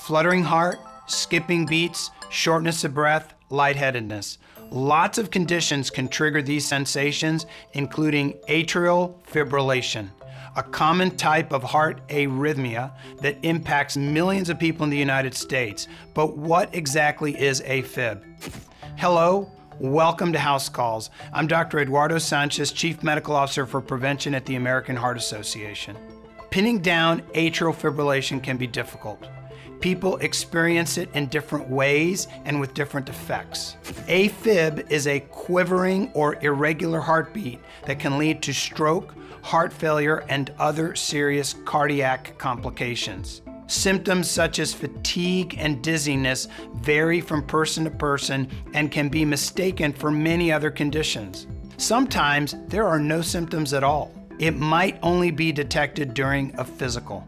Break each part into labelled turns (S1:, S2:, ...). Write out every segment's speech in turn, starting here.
S1: fluttering heart, skipping beats, shortness of breath, lightheadedness. Lots of conditions can trigger these sensations, including atrial fibrillation, a common type of heart arrhythmia that impacts millions of people in the United States. But what exactly is AFib? Hello, welcome to House Calls. I'm Dr. Eduardo Sanchez, Chief Medical Officer for Prevention at the American Heart Association. Pinning down atrial fibrillation can be difficult. People experience it in different ways and with different effects. AFib is a quivering or irregular heartbeat that can lead to stroke, heart failure, and other serious cardiac complications. Symptoms such as fatigue and dizziness vary from person to person and can be mistaken for many other conditions. Sometimes there are no symptoms at all. It might only be detected during a physical.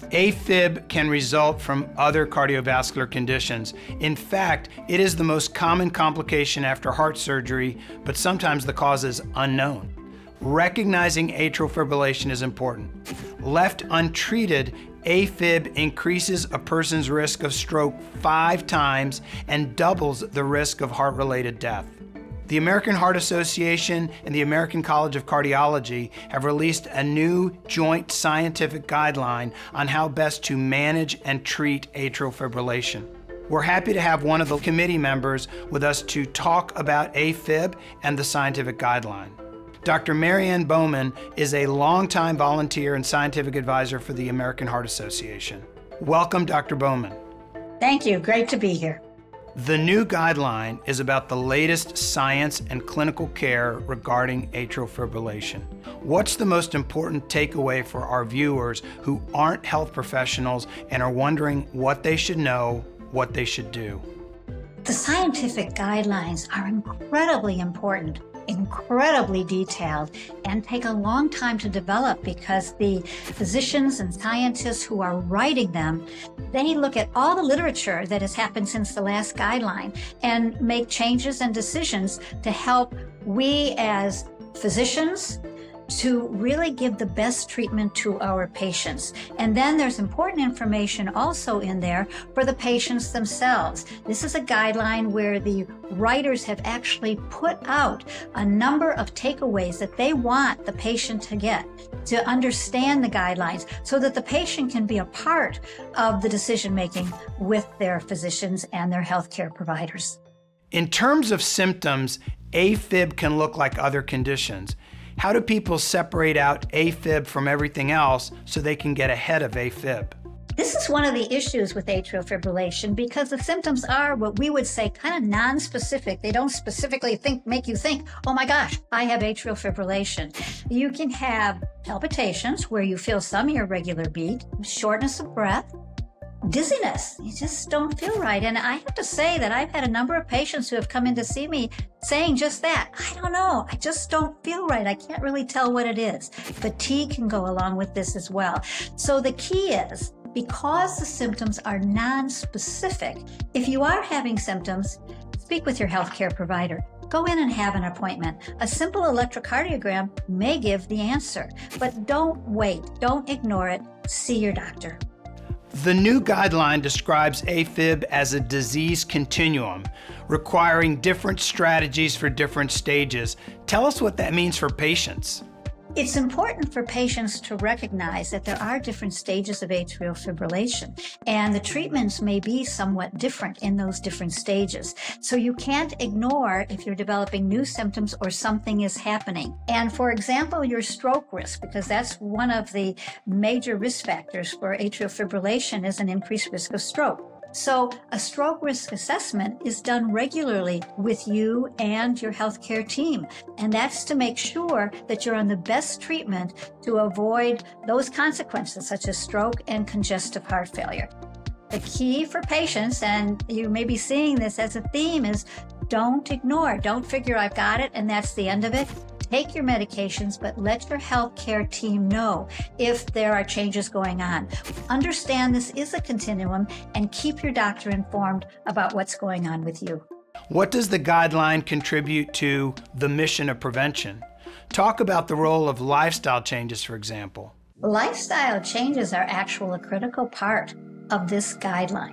S1: AFib can result from other cardiovascular conditions. In fact, it is the most common complication after heart surgery, but sometimes the cause is unknown. Recognizing atrial fibrillation is important. Left untreated, AFib increases a person's risk of stroke 5 times and doubles the risk of heart-related death. The American Heart Association and the American College of Cardiology have released a new joint scientific guideline on how best to manage and treat atrial fibrillation. We're happy to have one of the committee members with us to talk about AFib and the scientific guideline. Dr. Ann Bauman is a longtime volunteer and scientific advisor for the American Heart Association. Welcome, Dr. Bauman.
S2: Thank you. Great to be here.
S1: The new guideline is about the latest science and clinical care regarding atrial fibrillation. What's the most important takeaway for our viewers who aren't health professionals and are wondering what they should know, what they should do?
S2: The scientific guidelines are incredibly important, incredibly detailed, and take a long time to develop because the physicians and scientists who are writing them, they look at all the literature that has happened since the last guideline and make changes and decisions to help we as physicians to really give the best treatment to our patients. And then there's important information also in there for the patients themselves. This is a guideline where the writers have actually put out a number of takeaways that they want the patient to get to understand the guidelines so that the patient can be a part of the decision-making with their physicians and their healthcare providers.
S1: In terms of symptoms, AFib can look like other conditions. How do people separate out AFib from everything else so they can get ahead of AFib?
S2: This is one of the issues with atrial fibrillation because the symptoms are what we would say kind of non-specific. They don't specifically make you think, oh my gosh, I have atrial fibrillation. You can have palpitations where you feel some irregular beat, shortness of breath, dizziness. You just don't feel right. And I have to say that I've had a number of patients who have come in to see me saying just that. I don't know. I just don't feel right. I can't really tell what it is. Fatigue can go along with this as well. So the key is, because the symptoms are non-specific, if you are having symptoms, speak with your healthcare provider. Go in and have an appointment. A simple electrocardiogram may give the answer, but don't wait. Don't ignore it. See your doctor.
S1: The new guideline describes AFib as a disease continuum, requiring different strategies for different stages. Tell us what that means for patients.
S2: It's important for patients to recognize that there are different stages of atrial fibrillation, and the treatments may be somewhat different in those different stages. So you can't ignore if you're developing new symptoms or something is happening. And for example, your stroke risk, because that's one of the major risk factors for atrial fibrillation, is an increased risk of stroke. So a stroke risk assessment is done regularly with you and your healthcare team. And that's to make sure that you're on the best treatment to avoid those consequences such as stroke and congestive heart failure. The key for patients, and you may be seeing this as a theme, is don't ignore. Don't figure I've got it and that's the end of it. Take your medications, but let your healthcare team know if there are changes going on. Understand this is a continuum and keep your doctor informed about what's going on with you.
S1: What does the guideline contribute to the mission of prevention? Talk about the role of lifestyle changes, for example.
S2: Lifestyle changes are actually a critical part of this guideline.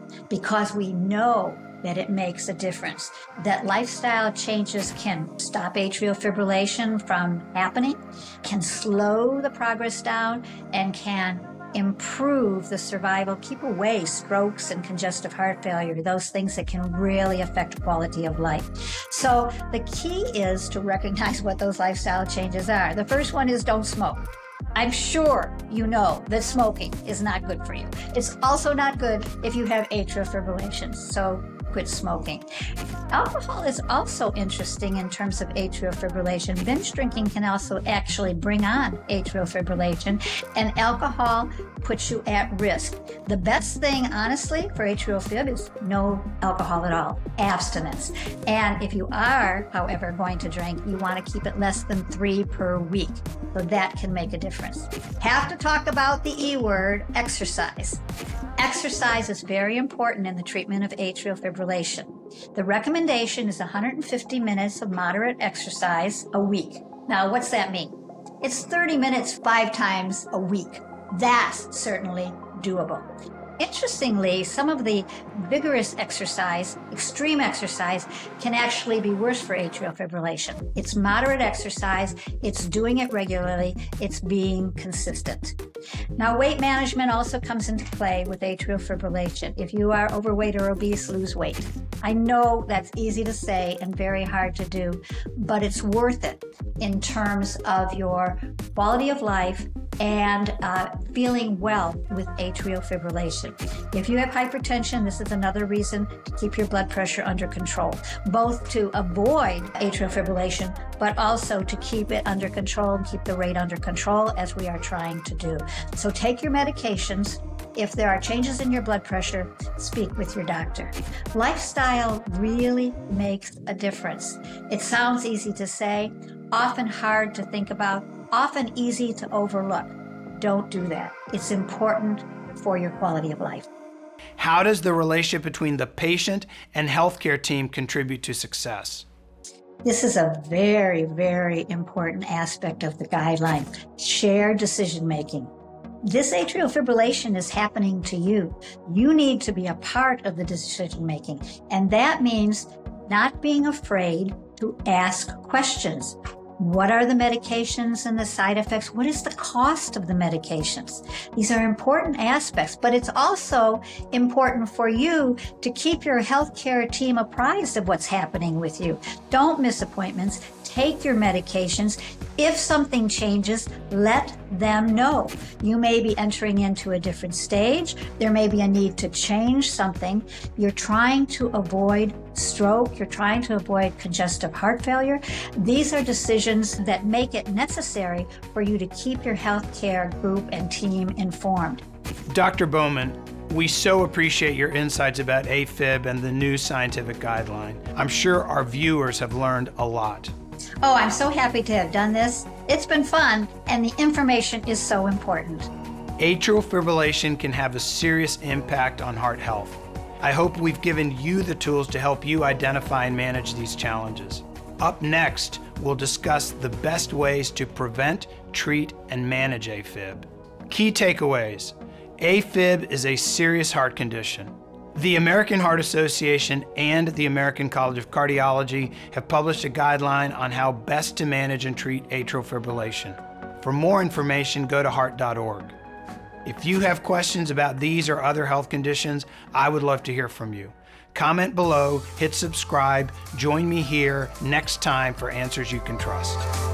S2: because we know that it makes a difference, that lifestyle changes can stop atrial fibrillation from happening, can slow the progress down, and can improve the survival, keep away strokes and congestive heart failure, those things that can really affect quality of life. So the key is to recognize what those lifestyle changes are. The first one is don't smoke. I'm sure you know that smoking is not good for you. It's also not good if you have atrial fibrillation, so quit smoking. Alcohol is also interesting in terms of atrial fibrillation. Binge drinking can also actually bring on atrial fibrillation, and alcohol puts you at risk. The best thing, honestly, for atrial fib is no alcohol at all, abstinence. And if you are, however, going to drink, you want to keep it less than 3 per week. So that can make a difference. Have to talk about the E word, exercise. Exercise is very important in the treatment of atrial fibrillation. The recommendation is 150 minutes of moderate exercise a week. Now, what's that mean? It's 30 minutes 5 times a week. That's certainly doable. Interestingly, some of the vigorous exercise, extreme exercise, can actually be worse for atrial fibrillation. It's moderate exercise, it's doing it regularly, it's being consistent. Now, weight management also comes into play with atrial fibrillation. If you are overweight or obese, lose weight. I know that's easy to say and very hard to do, but it's worth it in terms of your quality of life and feeling well with atrial fibrillation. If you have hypertension, this is another reason to keep your blood pressure under control, both to avoid atrial fibrillation, but also to keep it under control and keep the rate under control, as we are trying to do. So take your medications. If there are changes in your blood pressure, speak with your doctor. Lifestyle really makes a difference. It sounds easy to say, often hard to think about, often easy to overlook. Don't do that. It's important for your quality of life.
S1: How does the relationship between the patient and healthcare team contribute to success?
S2: This is a very, very important aspect of the guideline, shared decision-making. This atrial fibrillation is happening to you. You need to be a part of the decision-making, and that means not being afraid to ask questions. What are the medications and the side effects? What is the cost of the medications? These are important aspects, but it's also important for you to keep your healthcare team apprised of what's happening with you. Don't miss appointments. Take your medications. If something changes, let them know. You may be entering into a different stage. There may be a need to change something. You're trying to avoid stroke. You're trying to avoid congestive heart failure. These are decisions that make it necessary for you to keep your healthcare group and team informed.
S1: Dr. Bauman, we so appreciate your insights about AFib and the new scientific guideline. I'm sure our viewers have learned a lot.
S2: Oh, I'm so happy to have done this. It's been fun, and the information is so important.
S1: Atrial fibrillation can have a serious impact on heart health. I hope we've given you the tools to help you identify and manage these challenges. Up next, we'll discuss the best ways to prevent, treat, and manage AFib. Key takeaways. AFib is a serious heart condition. The American Heart Association and the American College of Cardiology have published a guideline on how best to manage and treat atrial fibrillation. For more information, go to heart.org. If you have questions about these or other health conditions, I would love to hear from you. Comment below, hit subscribe, join me here next time for Answers You Can Trust.